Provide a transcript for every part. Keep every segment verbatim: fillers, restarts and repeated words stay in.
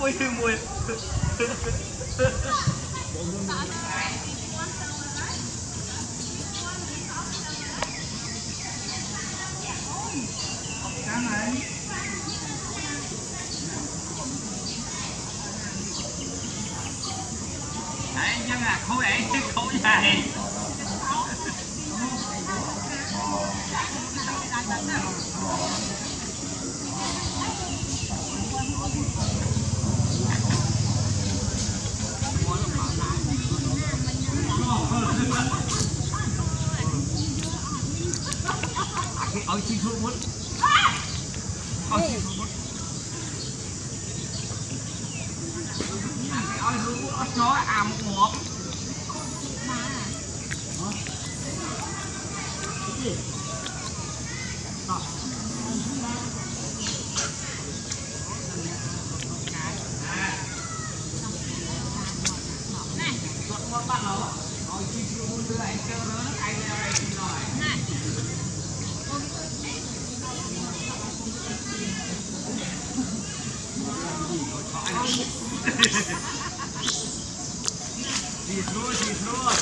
mùi mùi đấy nhưng mà khối ấy khối này ôi chi thua muốn ôi chi thua muốn ôi thua ôi chó à một một bắt đầu rồi chi thua muốn đưa anh chơi nữa anh đây rồi Đi thôi, đi thôi.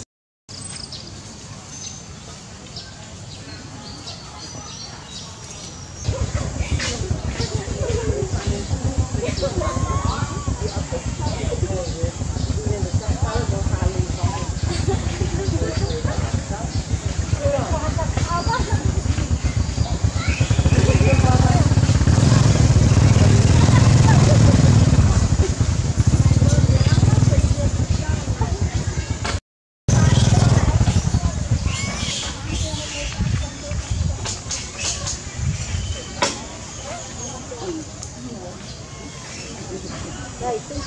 Đây, tí.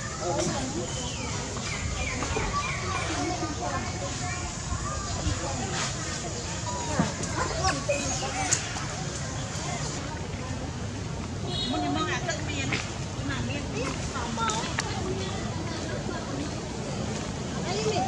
Mình mong là cất miên, mà miên tiếp màu màu. Đây mình.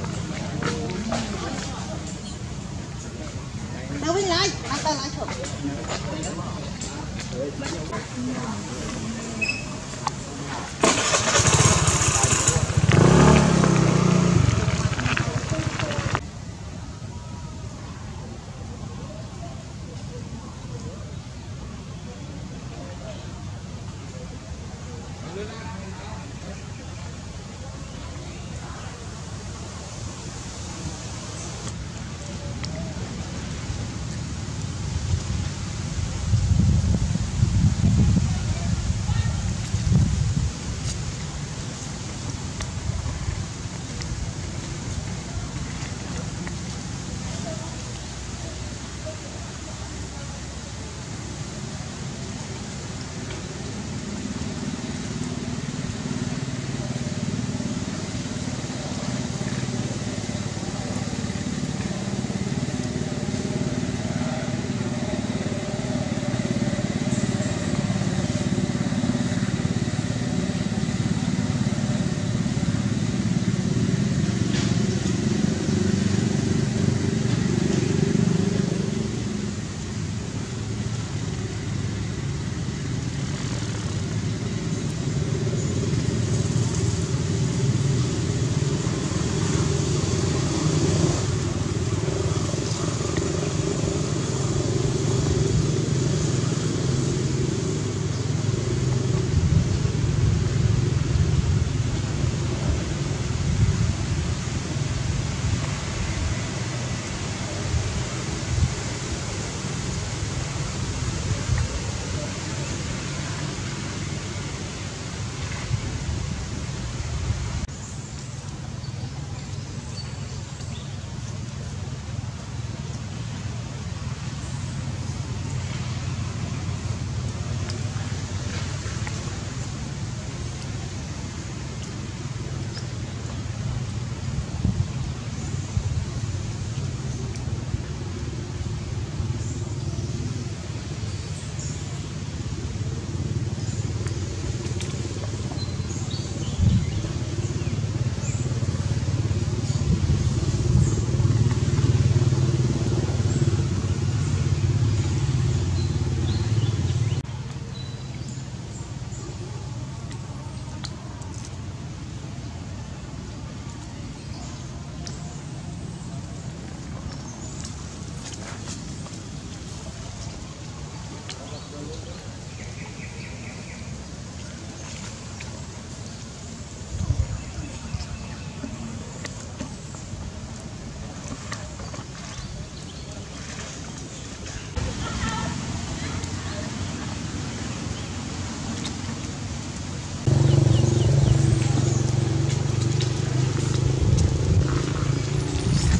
Đâu bên lại, ăn ta lại chụp.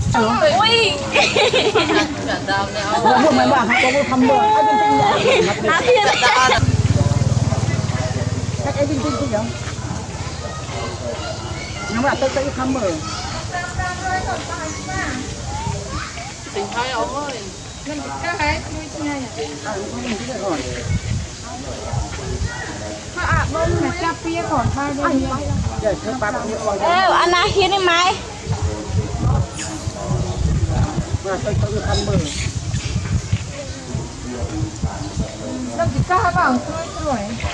ui Buông mày bảo có có thăm bờ ai bên trên này á thiên cách ai bên trên chứ nhở nhưng mà tôi tôi thăm bờ Tình hai ông ơi. mình cái cái nuôi chi này à không mình cứ rồi à bông mà cha pia còn hai đây để cho ba bạn gọi ê anh à hiên đi mày mà tôi tôi thăm bờ đâu chỉ có hai bảo rồi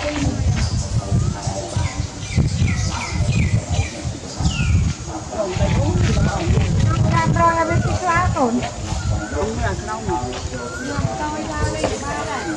làm rồi là bên kia lá tổn đúng là không tôi ra đây ba này